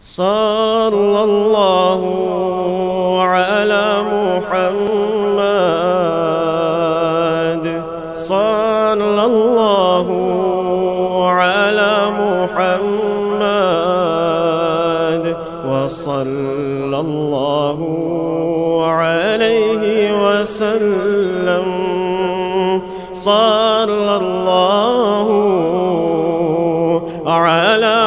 صلى الله على محمد صلى الله على محمد وصلى الله عليه وسلم صلى الله على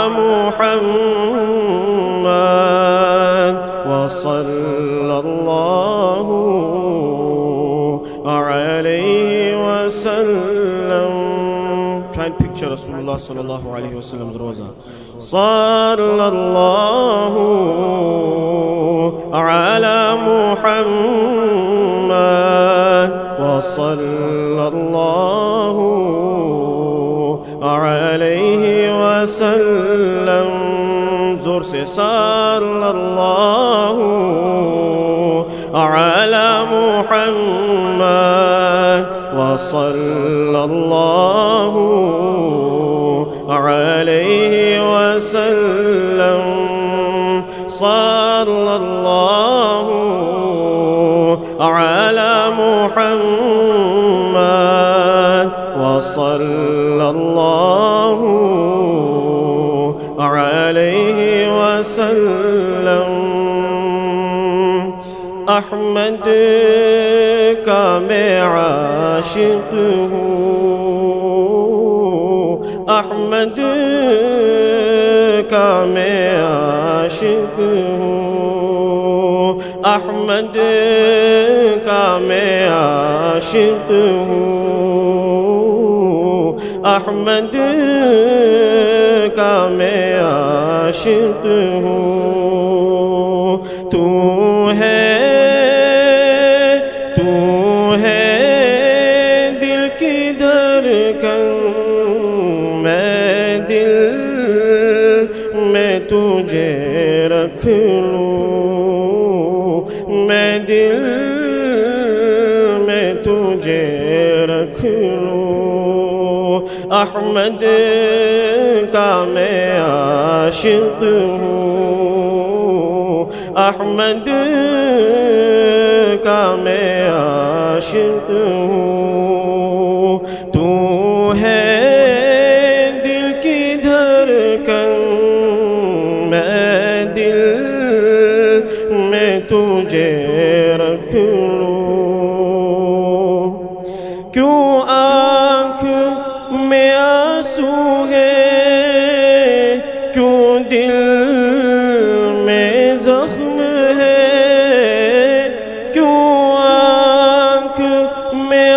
محمد وصلى الله عليه وسلم. Try and picture Rasulullah sallallahu alayhi wa sallam's roza. صلى الله على محمد وصلى الله عليه وسلم. زور سے صلى الله على محمد وصلى الله عليه وسلم. صلى الله على محمد وصلى الله عليه وسلم. احمد کا میں عاشق ہوں، احمد کا میں عاشق ہوں، احمد کا میں عاشق ہوں، احمد کا میں عاشق ہوں. تو ہے دل کی دھڑکن، میں دل میں تجھے رکھ لوں، میں دل میں تجھے رکھ لوں. احمد کا میں عاشق ہوں، احمد کا میں عاشق ہوں. تو ہے دل کی دھڑکن، میں دل میں تجھے رکھ لوں. کیوں آنکھ میں آنسو ہے، کیوں دل میں زخم ہے، کیوں آنکھ میں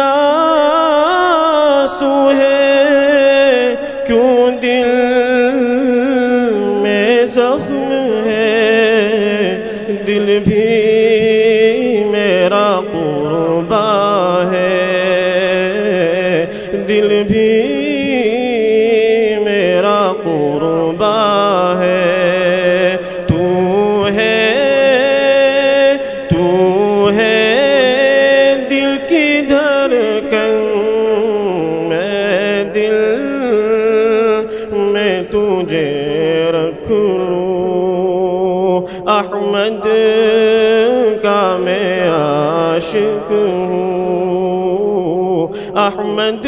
آنسو ہے، کیوں دل میں زخم ہے. دل بھی میرا قربا ہے، دل بھی میرا قربا ہے. تو ہے دل کی دھڑکن، میں دل میں تجھے رکھ لوں. احمد کا میں عاشق ہوں، احمد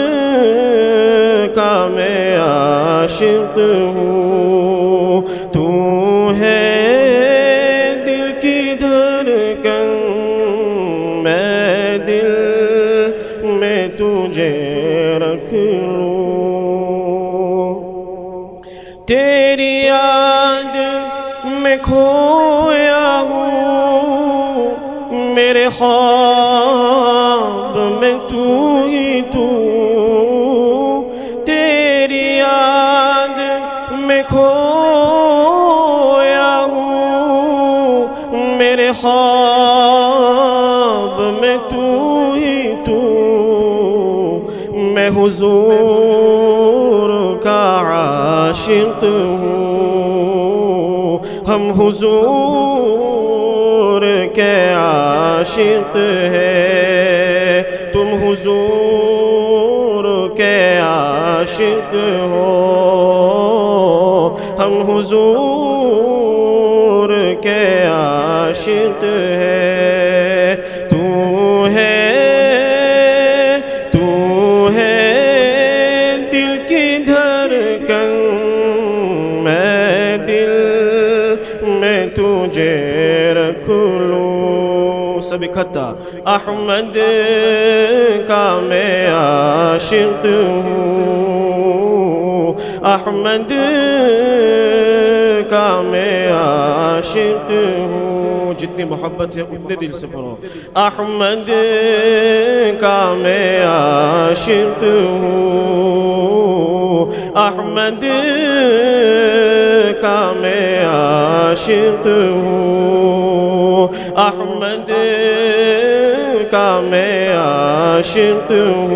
کا میں عاشق ہوں. تو ہے دل کی دھڑکن، میں دل میں تجھے رکھ لوں. تیری یاد میں کھویا ہوں، میرے خواب میں تو ہی تو. تیری یاد میں کھویا ہوں، میرے خواب میں تو ہی تو. میں حضور کا عاشق ہوں، ہم حضور کے عاشق ہیں. تم حضور کے عاشق ہو، ہم حضور کے عاشق ہے تو ہے دل کی دھڑکن میں دل میں تجھے رکھ لوں سب اکٹھا احمد کا میں عاشق ہوں احمد کا میں عاشق ہوں جتنی محبت ہے اتنے دل سے پڑھو احمد کا میں عاشق ہوں احمد کا میں عاشق ہوں احمد کا میں عاشق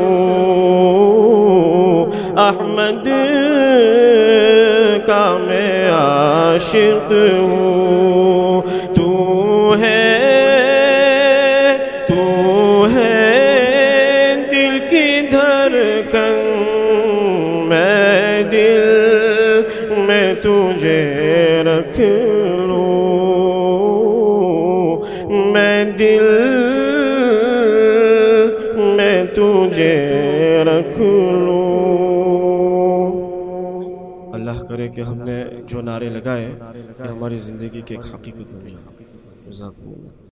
ہوں احمد کا میں عاشق ہوں تو ہے دل کی دھڑکن میں دل میں تجھے رکھ لوں میں دل میں تجھے رکھ لوں اللہ کرے کہ ہم نے جو نعرے لگائے یہ ہماری زندگی کی ایک حقیقت بنی جزاکم اللہ